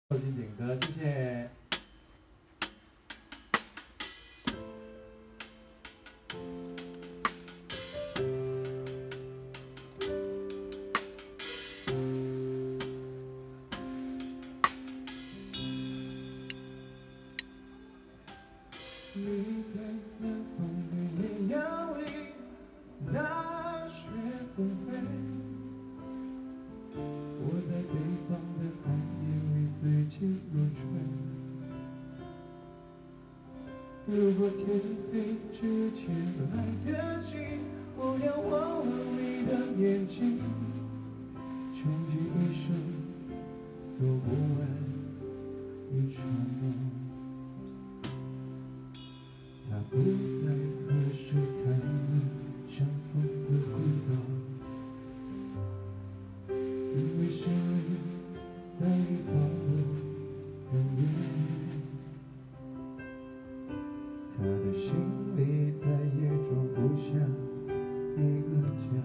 金点歌，谢谢。你在南方的艳阳里，大雪纷飞。 我在北方的寒夜里随季入春。如果天黑之前来得及，我要忘了你的眼睛，穷极一生做不完一场梦。他不再和谁谈论相逢的孤岛。 因为生日在一旁很远，他的心里再也装不下一个家，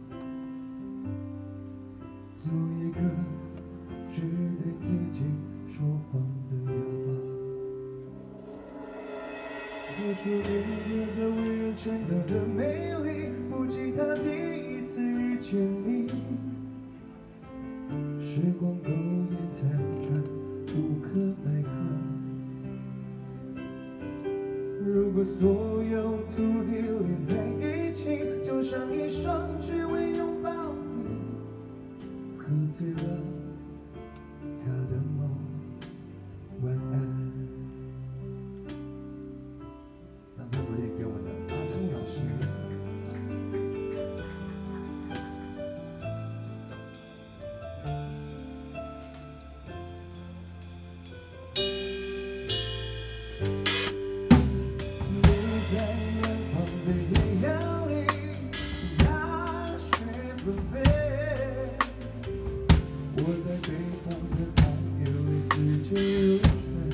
做一个只对自己说谎的哑巴。我说音乐的为人称道的美丽，不及他第一次遇见你。 时光苟延残喘，无可奈何。如果所有土地连在一起，就像一双只为拥抱你。喝醉了，他的梦，晚安。掌声鼓励给我们的阿聪老师。 我在北方的寒夜里四季如春。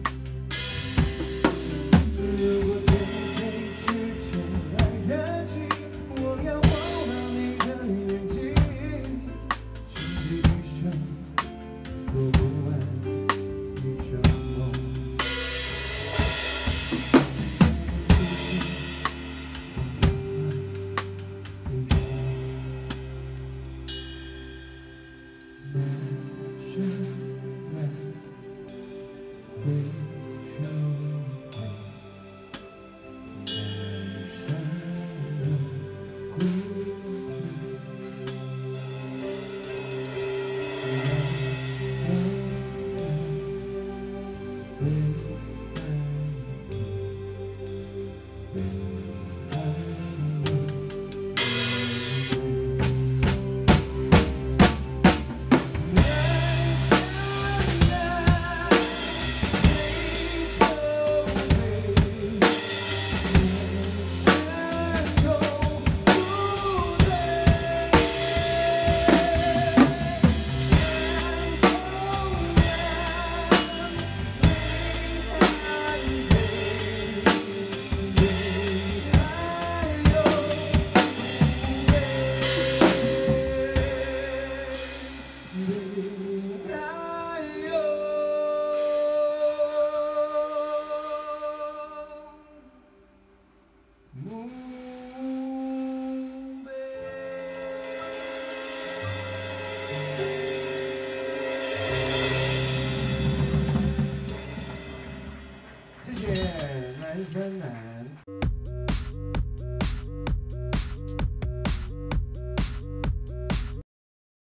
如果天黑之前来得及，我要忘了你的眼睛，穷极一生做不完一场梦。谢谢男生男。